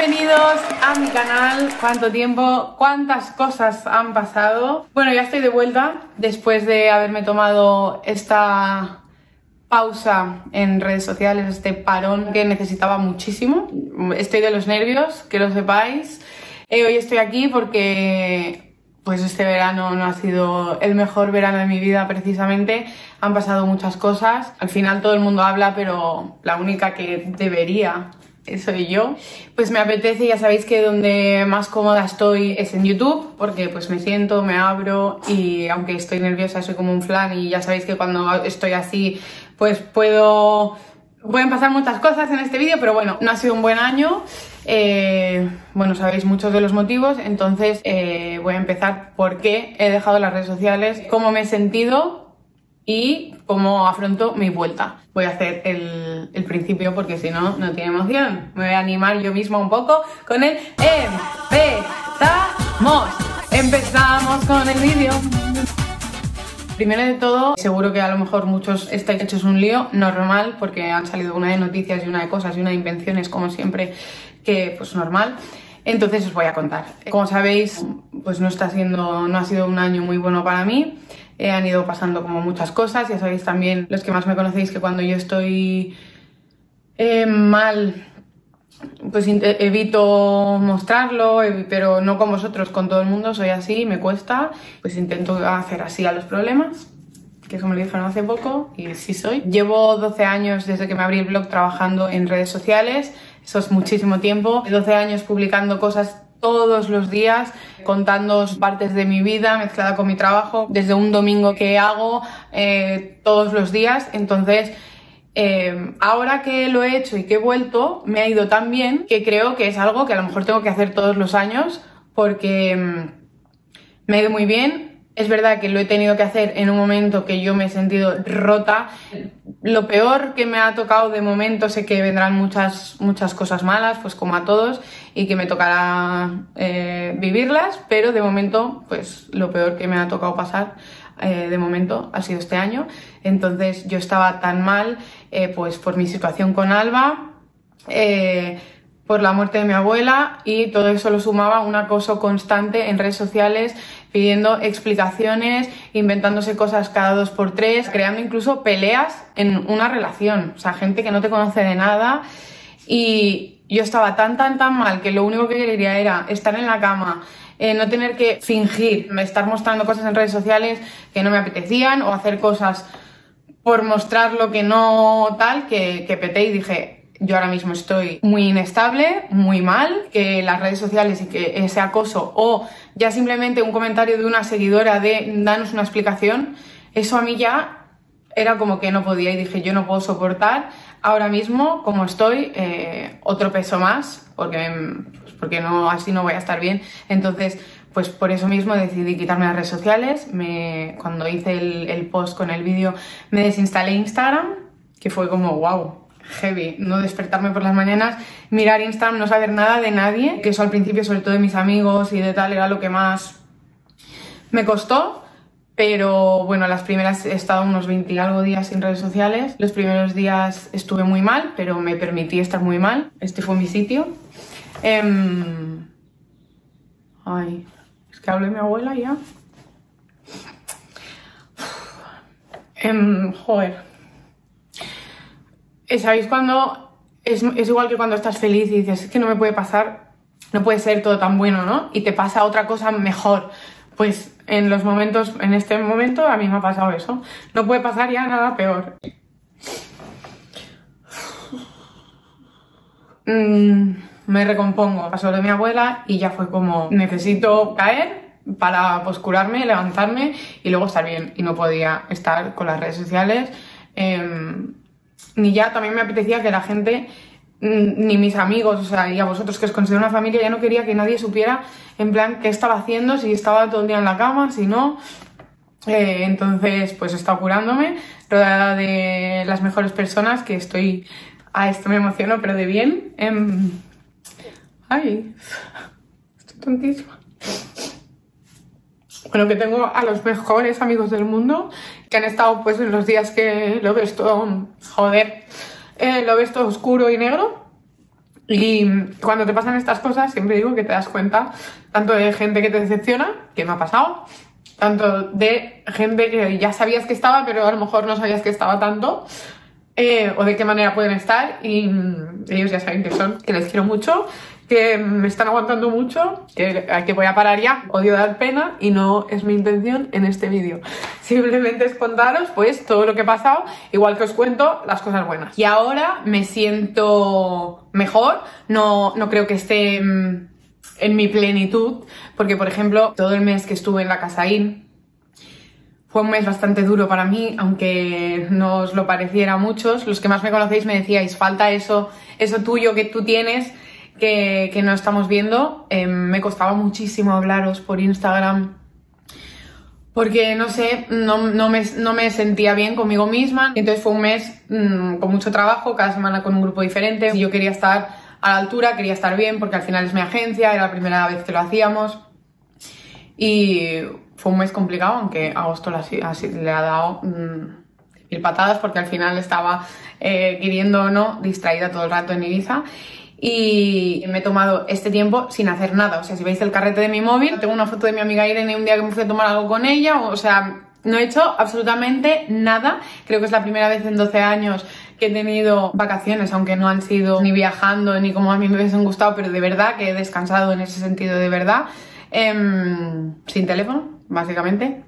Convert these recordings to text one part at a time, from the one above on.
Bienvenidos a mi canal. ¿Cuánto tiempo? ¿Cuántas cosas han pasado? Bueno, ya estoy de vuelta después de haberme tomado esta pausa en redes sociales, este parón que necesitaba muchísimo. Estoy de los nervios, que lo sepáis. Hoy estoy aquí porque pues este verano no ha sido el mejor verano de mi vida precisamente. Han pasado muchas cosas. Al final todo el mundo habla, pero la única que debería soy yo. Pues me apetece, ya sabéis que donde más cómoda estoy es en YouTube, porque pues me siento, me abro y aunque estoy nerviosa soy como un flan y ya sabéis que cuando estoy así pues pueden pasar muchas cosas en este vídeo, pero bueno, no ha sido un buen año. Bueno, sabéis muchos de los motivos, entonces voy a empezar por qué he dejado las redes sociales, cómo me he sentido y cómo afronto mi vuelta. Voy a hacer el principio porque si no, no tiene emoción. Me voy a animar yo misma un poco con el empezamos. Empezamos con el vídeo. Primero de todo, seguro que a lo mejor muchos estáis hechos un lío, normal, porque han salido una de noticias y una de cosas y una de invenciones, como siempre, que pues normal. Entonces os voy a contar. Como sabéis, pues no ha sido un año muy bueno para mí. Han ido pasando como muchas cosas. Ya sabéis también, los que más me conocéis, que cuando yo estoy mal, pues evito mostrarlo, pero no con vosotros, con todo el mundo, soy así, me cuesta. Pues intento hacer así a los problemas, que eso me lo dijeron hace poco y sí soy. Llevo 12 años desde que me abrí el blog trabajando en redes sociales, eso es muchísimo tiempo. 12 años publicando cosas todos los días, contando partes de mi vida mezclada con mi trabajo, desde un domingo que hago todos los días. Entonces ahora que lo he hecho y que he vuelto, me ha ido tan bien que creo que es algo que a lo mejor tengo que hacer todos los años porque me ha ido muy bien. Es verdad que lo he tenido que hacer en un momento que yo me he sentido rota. Lo peor que me ha tocado de momento, sé que vendrán muchas cosas malas, pues como a todos, y que me tocará vivirlas, pero de momento, pues lo peor que me ha tocado pasar de momento ha sido este año. Entonces yo estaba tan mal, pues por mi situación con Alba, por la muerte de mi abuela, y todo eso lo sumaba a un acoso constante en redes sociales, pidiendo explicaciones, inventándose cosas cada 2x3, creando incluso peleas en una relación. O sea, gente que no te conoce de nada. Y yo estaba tan mal que lo único que quería era estar en la cama, no tener que fingir, estar mostrando cosas en redes sociales que no me apetecían o hacer cosas por mostrar lo que no tal, que peté y dije, yo ahora mismo estoy muy inestable, muy mal, que las redes sociales y que ese acoso o ya simplemente un comentario de una seguidora de danos una explicación, eso a mí ya era como que no podía y dije, yo no puedo soportar ahora mismo como estoy otro peso más porque no, así no voy a estar bien. Entonces pues por eso mismo decidí quitarme las redes sociales. Cuando hice el post con el vídeo me desinstalé Instagram, que fue como wow, heavy, no despertarme por las mañanas, mirar Instagram, no saber nada de nadie, que eso al principio, sobre todo de mis amigos y de tal, era lo que más me costó. Pero bueno, las primeras he estado unos 20 y algo días sin redes sociales. Los primeros días estuve muy mal, pero me permití estar muy mal. Este fue mi sitio. Ay, es que hablé de mi abuela ya. Joder. ¿Sabéis cuando es igual que cuando estás feliz y dices, es que no me puede pasar, no puede ser todo tan bueno, ¿no? Y te pasa otra cosa mejor. Pues en este momento a mí me ha pasado eso. No puede pasar ya nada peor. Me recompongo. Pasó de mi abuela y ya fue como, necesito caer para pues curarme, levantarme y luego estar bien. Y no podía estar con las redes sociales. Ni ya también me apetecía que la gente, ni mis amigos, o sea, y a vosotros que os considero una familia, ya no quería que nadie supiera en plan qué estaba haciendo, si estaba todo el día en la cama, si no. Entonces pues he estado curándome, rodeada de las mejores personas, que estoy... esto me emociono, pero de bien. Ay, estoy tontísima. Bueno, que tengo a los mejores amigos del mundo, que han estado pues en los días que lo ves todo, joder, lo ves todo oscuro y negro. Y cuando te pasan estas cosas, siempre digo que te das cuenta tanto de gente que te decepciona, que me ha pasado, tanto de gente que ya sabías que estaba, pero a lo mejor no sabías que estaba tanto, o de qué manera pueden estar, y ellos ya saben que son, que les quiero mucho, que me están aguantando mucho, que voy a parar ya. Odio dar pena y no es mi intención en este vídeo. Simplemente es contaros pues todo lo que he pasado, igual que os cuento las cosas buenas. Y ahora me siento mejor, no creo que esté en mi plenitud, porque por ejemplo todo el mes que estuve en la Casa In fue un mes bastante duro para mí, aunque no os lo pareciera a muchos. Los que más me conocéis me decíais, falta eso tuyo que tú tienes, que no estamos viendo. Me costaba muchísimo hablaros por Instagram, porque no sé, no me sentía bien conmigo misma. Entonces fue un mes con mucho trabajo, cada semana con un grupo diferente. Y yo quería estar a la altura, quería estar bien, porque al final es mi agencia, era la primera vez que lo hacíamos. Y fue un mes complicado, aunque agosto así le ha dado mil patadas, porque al final estaba, queriendo o no, distraída todo el rato en Ibiza. Y me he tomado este tiempo sin hacer nada. O sea, si veis el carrete de mi móvil, tengo una foto de mi amiga Irene un día que me fui a tomar algo con ella. O sea, no he hecho absolutamente nada. Creo que es la primera vez en 12 años que he tenido vacaciones, aunque no han sido ni viajando ni como a mí me hubiesen gustado, pero de verdad que he descansado en ese sentido, de verdad. Sin teléfono, básicamente.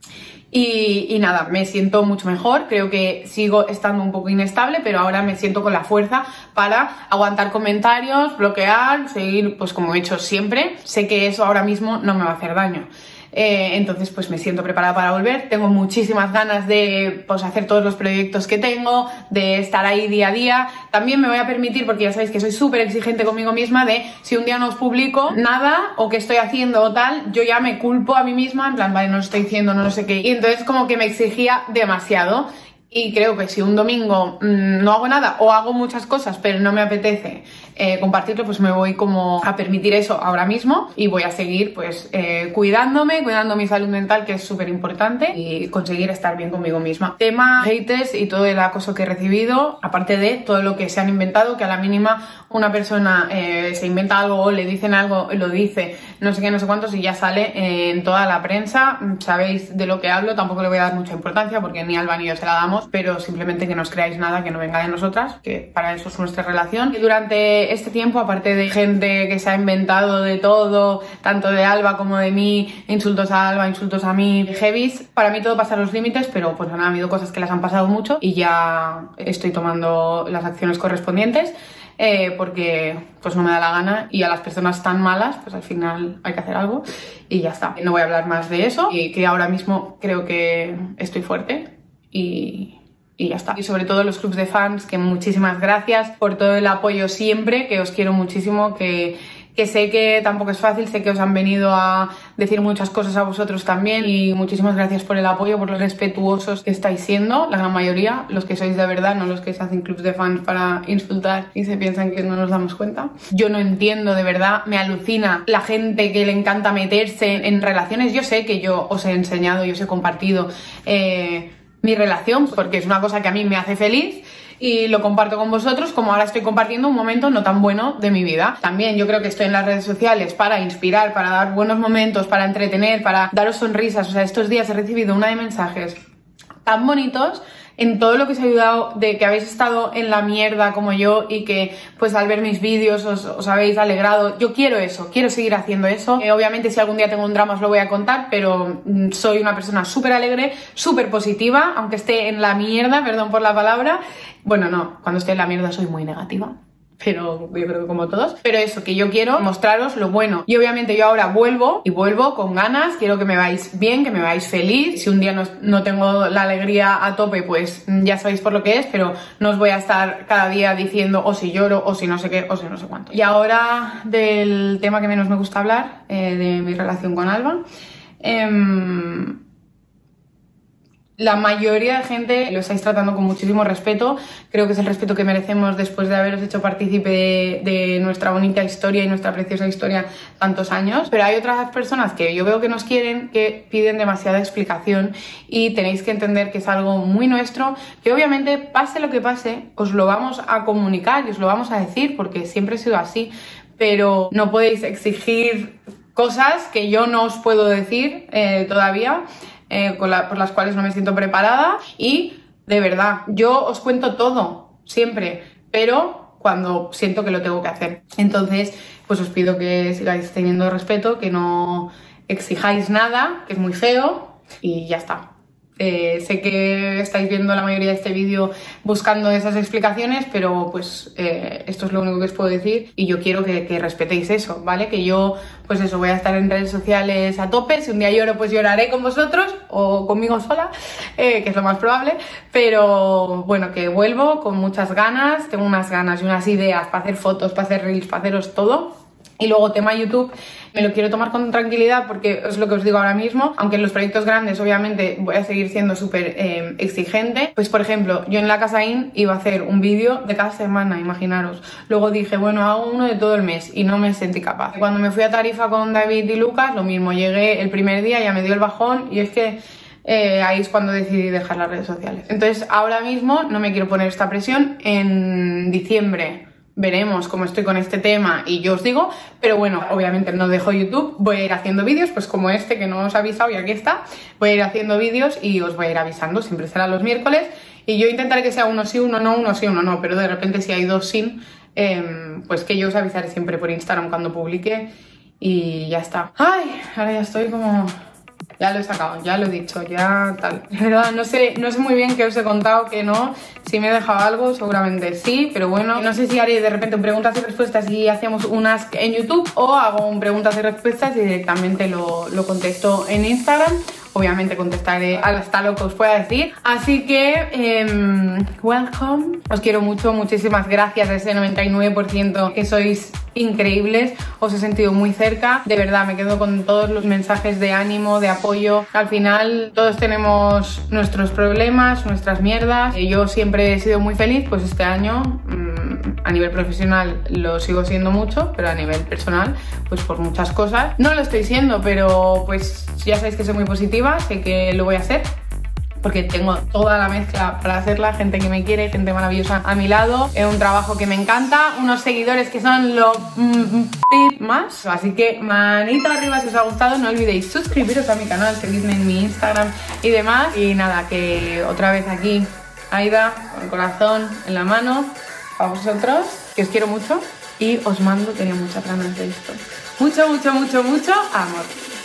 Y nada, me siento mucho mejor. Creo que sigo estando un poco inestable, pero ahora me siento con la fuerza para aguantar comentarios, bloquear, seguir pues como he hecho siempre. Sé que eso ahora mismo no me va a hacer daño. Entonces pues me siento preparada para volver. Tengo muchísimas ganas de pues hacer todos los proyectos que tengo, de estar ahí día a día. También me voy a permitir, porque ya sabéis que soy súper exigente conmigo misma, de si un día no os publico nada o que estoy haciendo o tal, yo ya me culpo a mí misma, en plan, vale, no lo estoy diciendo, no sé qué. Y entonces como que me exigía demasiado. Y creo que si un domingo no hago nada o hago muchas cosas pero no me apetece compartirlo, pues me voy como a permitir eso ahora mismo y voy a seguir pues cuidando mi salud mental, que es súper importante, y conseguir estar bien conmigo misma. Tema haters y todo el acoso que he recibido, aparte de todo lo que se han inventado, que a la mínima una persona se inventa algo o le dicen algo, lo dice, no sé qué, no sé cuántos, y ya sale en toda la prensa. Sabéis de lo que hablo, tampoco le voy a dar mucha importancia porque ni Alba ni yo se la damos, pero simplemente que no os creáis nada que no venga de nosotras, que para eso es nuestra relación. Y durante este tiempo, aparte de gente que se ha inventado de todo, tanto de Alba como de mí, insultos a Alba, insultos a mí, heavies, para mí todo pasa a los límites, pero pues han habido cosas que las han pasado mucho y ya estoy tomando las acciones correspondientes. Porque pues no me da la gana, y a las personas tan malas pues al final hay que hacer algo y ya está. No voy a hablar más de eso, y que ahora mismo creo que estoy fuerte y ya está. Y sobre todo los clubs de fans, que muchísimas gracias por todo el apoyo siempre, que os quiero muchísimo, que sé que tampoco es fácil, sé que os han venido a decir muchas cosas a vosotros también, y muchísimas gracias por el apoyo, por los respetuosos que estáis siendo, la gran mayoría, los que sois de verdad, no los que se hacen clubs de fans para insultar y se piensan que no nos damos cuenta. Yo no entiendo, de verdad, me alucina la gente que le encanta meterse en relaciones. Yo sé que yo os he enseñado y os he compartido mi relación, porque es una cosa que a mí me hace feliz, y lo comparto con vosotros, como ahora estoy compartiendo un momento no tan bueno de mi vida. También yo creo que estoy en las redes sociales para inspirar, para dar buenos momentos, para entretener, para daros sonrisas. O sea, estos días he recibido una de mensajes tan bonitos en todo lo que os ha ayudado, de que habéis estado en la mierda como yo y que pues al ver mis vídeos os habéis alegrado. Yo quiero eso, quiero seguir haciendo eso. Obviamente si algún día tengo un drama os lo voy a contar, pero soy una persona súper alegre, súper positiva, aunque esté en la mierda, perdón por la palabra. Bueno, no, cuando esté en la mierda soy muy negativa, pero yo creo que como todos. Pero eso, que yo quiero mostraros lo bueno. Y obviamente yo ahora vuelvo, y vuelvo con ganas. Quiero que me veáis bien, que me veáis feliz. Si un día no tengo la alegría a tope, pues ya sabéis por lo que es, pero no os voy a estar cada día diciendo o si lloro, o si no sé qué, o si no sé cuánto. Y ahora del tema que menos me gusta hablar, de mi relación con Alba. la mayoría de gente lo estáis tratando con muchísimo respeto. Creo que es el respeto que merecemos después de haberos hecho partícipe de nuestra bonita historia y nuestra preciosa historia tantos años. Pero hay otras personas que yo veo que nos quieren, que piden demasiada explicación, y tenéis que entender que es algo muy nuestro, que obviamente pase lo que pase, os lo vamos a comunicar y os lo vamos a decir, porque siempre he sido así, pero no podéis exigir cosas que yo no os puedo decir todavía. Por las cuales no me siento preparada, y de verdad, yo os cuento todo, siempre, pero cuando siento que lo tengo que hacer. Entonces, pues os pido que sigáis teniendo respeto, que no exijáis nada, que es muy feo, y ya está. Sé que estáis viendo la mayoría de este vídeo buscando esas explicaciones, pero pues esto es lo único que os puedo decir, y yo quiero que respetéis eso, ¿vale? Que yo, pues eso, voy a estar en redes sociales a tope. Si un día lloro, pues lloraré con vosotros o conmigo sola, que es lo más probable, pero bueno, que vuelvo con muchas ganas, tengo unas ganas y unas ideas para hacer fotos, para hacer reels, para haceros todo. Y luego tema YouTube, me lo quiero tomar con tranquilidad, porque es lo que os digo ahora mismo, aunque en los proyectos grandes obviamente voy a seguir siendo súper exigente. Pues por ejemplo, yo en la Casa In iba a hacer un vídeo de cada semana, imaginaros. Luego dije, bueno, hago uno de todo el mes, y no me sentí capaz. Cuando me fui a Tarifa con David y Lucas, lo mismo, llegué el primer día, ya me dio el bajón, y es que ahí es cuando decidí dejar las redes sociales. Entonces ahora mismo no me quiero poner esta presión. En diciembre veremos cómo estoy con este tema y yo os digo, pero bueno, obviamente no dejo YouTube, voy a ir haciendo vídeos, pues como este que no os he avisado y aquí está, voy a ir haciendo vídeos y os voy a ir avisando, siempre será los miércoles, y yo intentaré que sea uno sí, uno no, pero de repente si hay dos sin, pues que yo os avisaré siempre por Instagram cuando publique, y ya está. Ay, ahora ya estoy como... Ya lo he sacado, ya lo he dicho, ya tal. De verdad, no sé muy bien qué os he contado, que no. Si me he dejado algo, seguramente sí, pero bueno. No sé si haré de repente un preguntas y respuestas y hacemos unas en YouTube, o hago un preguntas y respuestas y directamente lo contesto en Instagram. Obviamente contestaré hasta lo que os pueda decir. Así que, welcome. Os quiero mucho, muchísimas gracias a ese 99% que sois increíbles. Os he sentido muy cerca. De verdad, me quedo con todos los mensajes de ánimo, de apoyo. Al final, todos tenemos nuestros problemas, nuestras mierdas. Yo siempre he sido muy feliz, pues este año... a nivel profesional lo sigo siendo mucho, pero a nivel personal, pues por muchas cosas no lo estoy siendo, pero pues ya sabéis que soy muy positiva, sé que lo voy a hacer, porque tengo toda la mezcla para hacerla, gente que me quiere, gente maravillosa a mi lado, un trabajo que me encanta, unos seguidores que son lo más, así que manita arriba si os ha gustado, no olvidéis suscribiros a mi canal, seguidme en mi Instagram y demás, y nada, que otra vez aquí Aida, con el corazón en la mano, a vosotros, que os quiero mucho y os mando, tenía muchas ganas de esto. Mucho, mucho, mucho, mucho amor.